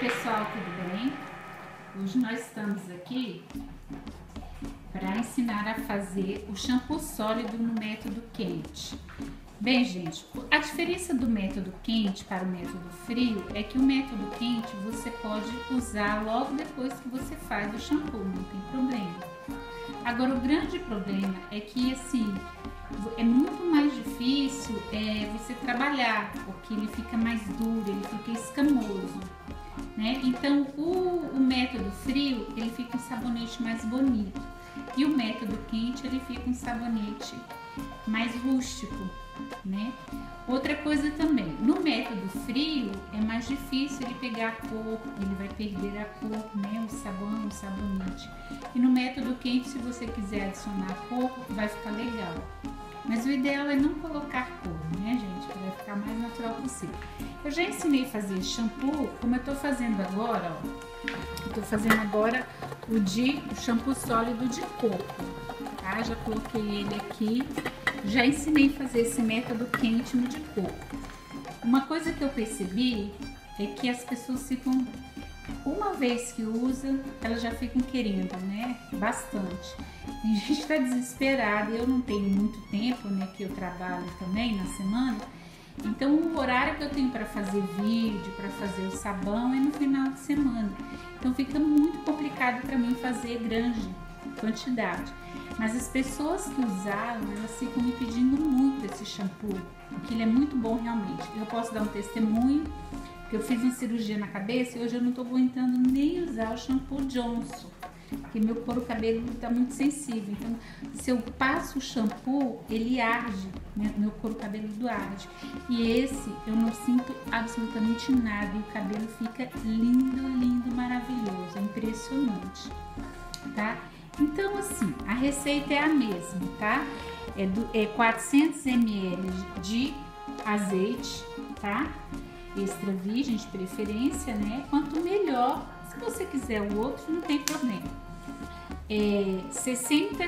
pessoal, tudo bem? Hoje nós estamos aqui para ensinar a fazer o shampoo sólido no método quente. Bem, gente, a diferença do método quente para o método frio é que o método quente você pode usar logo depois que você faz o shampoo, não tem problema. Agora, o grande problema é que, assim, é muito mais difícil você trabalhar, porque ele fica mais duro, ele fica escamoso, né? Então, o método frio, ele fica um sabonete mais bonito. E o método quente, ele fica um sabonete mais rústico, né? Outra coisa também, no método frio, é mais difícil ele pegar a cor, ele vai perder a cor, né? O sabão, o sabonete. E no método quente, se você quiser adicionar cor, vai ficar legal. Mas o ideal é não colocar cor, né, gente? Para ficar mais natural possível. Eu já ensinei a fazer shampoo, como eu tô fazendo agora, ó. Eu tô fazendo agora o shampoo sólido de coco, tá? Já coloquei ele aqui. Já ensinei a fazer esse método quente no de coco. Uma coisa que eu percebi é que as pessoas ficam, uma vez que usa, elas já ficam querendo, né? Bastante. A gente tá desesperada, eu não tenho muito tempo, né? Que eu trabalho também na semana. Então o horário que eu tenho para fazer vídeo, para fazer o sabão é no final de semana. Então fica muito complicado para mim fazer grande quantidade. Mas as pessoas que usaram, elas ficam me pedindo muito esse shampoo, porque ele é muito bom realmente. Eu posso dar um testemunho, que eu fiz uma cirurgia na cabeça e hoje eu não tô aguentando nem usar o shampoo Johnson, porque meu couro cabeludo tá muito sensível. Então, se eu passo o shampoo, ele arde, meu couro cabeludo arde. E esse eu não sinto absolutamente nada e o cabelo fica lindo, lindo, maravilhoso, é impressionante, tá? Então, assim, a receita é a mesma, tá? É 400 ml de azeite, tá? Extra virgem de preferência, né? Quanto melhor, se você quiser o outro, não tem problema. 60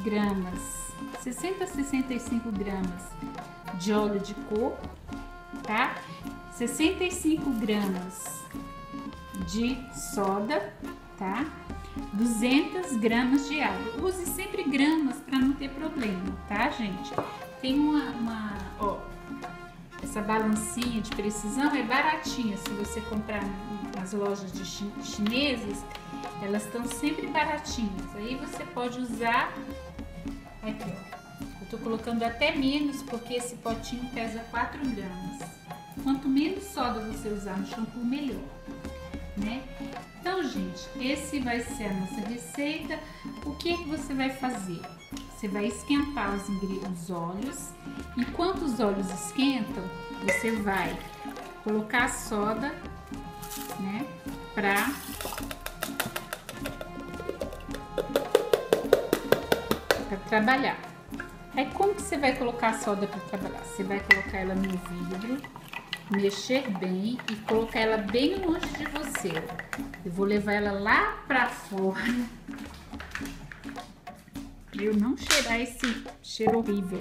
a 65 gramas de óleo de coco, tá? 65 gramas de soda, tá? 200 gramas de água. Use sempre gramas para não ter problema, tá, gente? Tem ó, essa balancinha de precisão é baratinha. Se você comprar nas lojas de chinesas, elas estão sempre baratinhas. Aí você pode usar aqui, ó. Eu tô colocando até menos porque esse potinho pesa 4 gramas. Quanto menos soda você usar no shampoo, melhor, né? Então, gente, esse vai ser a nossa receita. O que você vai fazer? Você vai esquentar os óleos. Enquanto os óleos esquentam, você vai colocar a soda, né, pra trabalhar. Aí, como que você vai colocar a soda para trabalhar? Você vai colocar ela no vidro, mexer bem e colocar ela bem longe de você. Eu vou levar ela lá pra fora pra eu não cheirar esse cheiro horrível.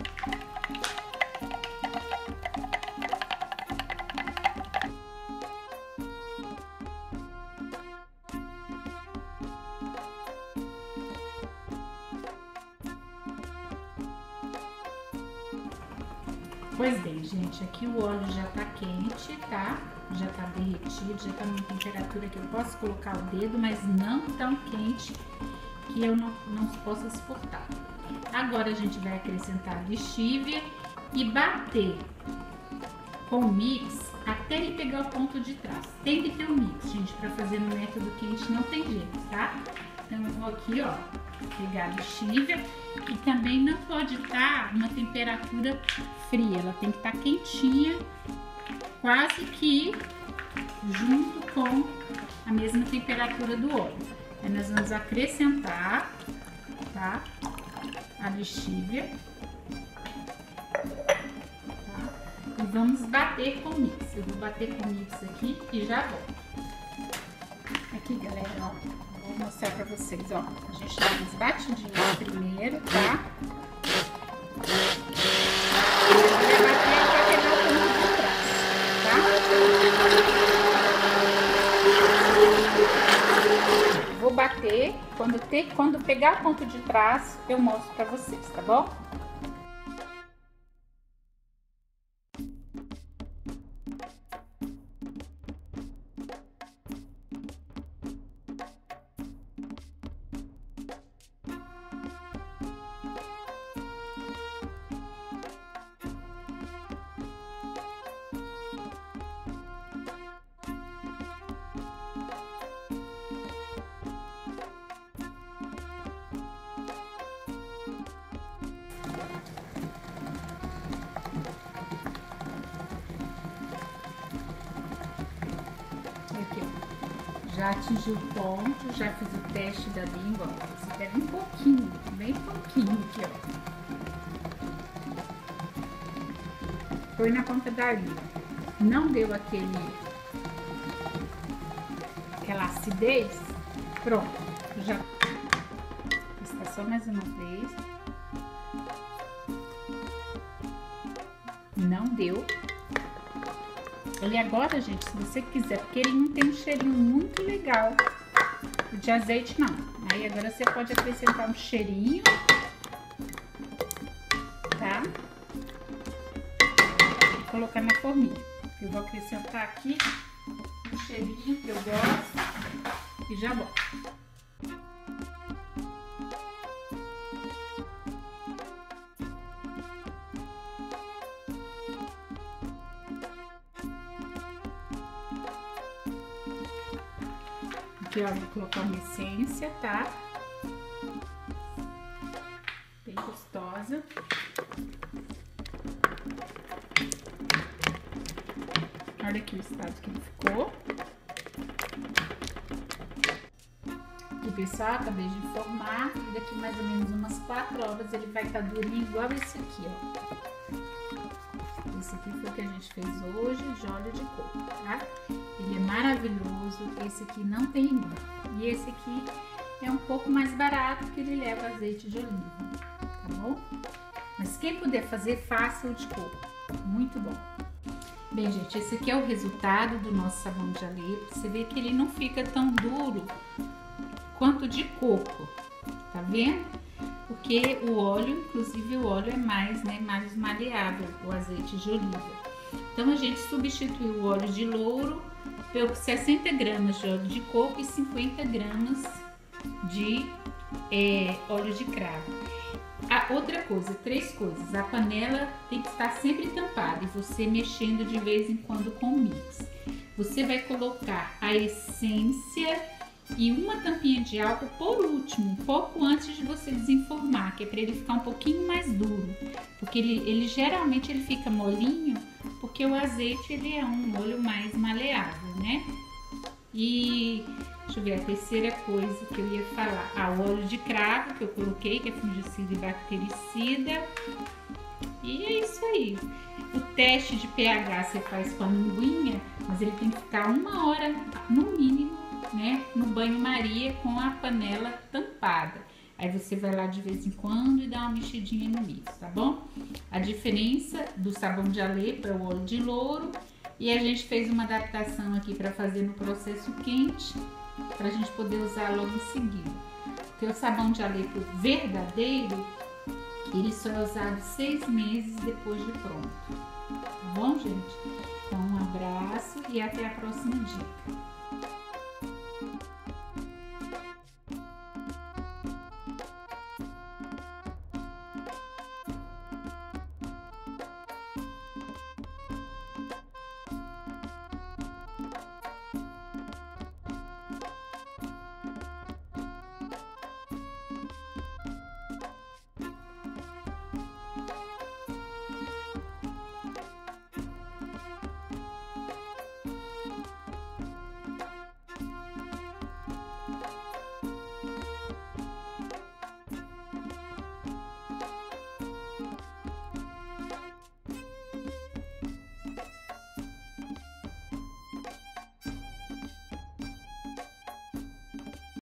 Pois bem, gente, aqui o óleo já tá quente, tá? Já tá derretido, já tá numa temperatura que eu posso colocar o dedo, mas não tão quente que eu não possa suportar. Agora a gente vai acrescentar a lexívia e bater com o mix até ele pegar o ponto de traço. Tem que ter um mix, gente, pra fazer no método quente não tem jeito, tá? Então eu vou aqui, ó, pegar a lexívia e também não pode estar uma temperatura fria, ela tem que estar quentinha, quase que junto com a mesma temperatura do óleo. Aí nós vamos acrescentar, tá, a lexívia, tá, e vamos bater com o mix. Eu vou bater com o mix aqui e já volto. Aqui, galera, ó, vou mostrar pra vocês, ó, a gente dá umas batidinhas primeiro, tá? Vai bater até pegar o ponto de traço, tá? bater, quando pegar ponto de traço, eu mostro pra vocês, tá bom? Aqui, ó. Já atingiu o ponto, já fiz o teste da língua. Você pega um pouquinho, bem pouquinho aqui, ó. Põe na ponta da língua. Não deu aquela acidez? Pronto, já. Está só mais uma vez. Não deu. Ele agora, gente, se você quiser, porque ele não tem um cheirinho muito legal de azeite, não. Aí agora você pode acrescentar um cheirinho, tá? E colocar na forminha. Eu vou acrescentar aqui um cheirinho que eu gosto e já volto. Aqui, ó, vou colocar uma essência, tá? Bem gostosa. Olha aqui o estado que ele ficou. Aqui, pessoal, acabei de formar. E daqui mais ou menos umas 4 horas ele vai estar durinho igual esse aqui, ó. Esse aqui foi o que a gente fez hoje, de óleo de coco, tá? Ele é maravilhoso, esse aqui não tem igual. E esse aqui é um pouco mais barato, porque ele leva azeite de oliva, tá bom? Mas quem puder fazer, faça o de coco, muito bom. Bem, gente, esse aqui é o resultado do nosso sabão de alê. Você vê que ele não fica tão duro quanto de coco, tá vendo? Porque o óleo, inclusive o óleo é mais, né, mais maleável, o azeite de oliva. Então a gente substituiu o óleo de louro por 60 gramas de óleo de coco e 50 gramas de óleo de cravo. Outra coisa, 3 coisas: a panela tem que estar sempre tampada e você mexendo de vez em quando com o mix. Você vai colocar a essência e uma tampinha de álcool por último, um pouco antes de você desenformar, que é para ele ficar um pouquinho mais duro, porque ele geralmente ele fica molinho, porque o azeite ele é um óleo mais maleável, né? E deixa eu ver a terceira coisa que eu ia falar, o óleo de cravo que eu coloquei, que é fungicida e bactericida. E é isso aí. O teste de pH você faz com a linguinha, mas ele tem que ficar 1 hora no mínimo, né, no banho-maria com a panela tampada. Aí você vai lá de vez em quando e dá uma mexidinha no mix, tá bom? A diferença do sabão de alê para o óleo de louro, e a gente fez uma adaptação aqui para fazer no processo quente, para a gente poder usar logo em seguida. Porque o sabão de alê verdadeiro, ele só é usado 6 meses depois de pronto, tá bom, gente? Então um abraço e até a próxima dica.